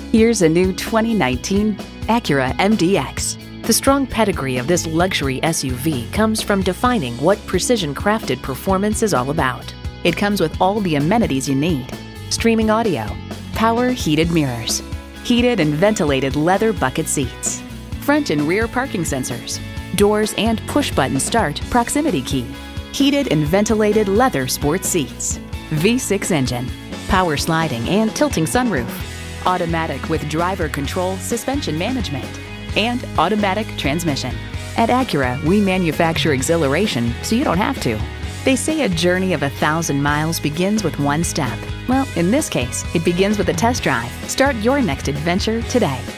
Here's a new 2019 Acura MDX. The strong pedigree of this luxury SUV comes from defining what precision-crafted performance is all about. It comes with all the amenities you need: streaming audio, power heated mirrors, heated and ventilated leather bucket seats, front and rear parking sensors, doors and push-button start proximity key, heated and ventilated leather sports seats, V6 engine, power sliding and tilting sunroof, automatic with driver control suspension management, and automatic transmission. At Acura, we manufacture exhilaration so you don't have to. They say a journey of 1,000 miles begins with one step. Well, in this case, it begins with a test drive. Start your next adventure today.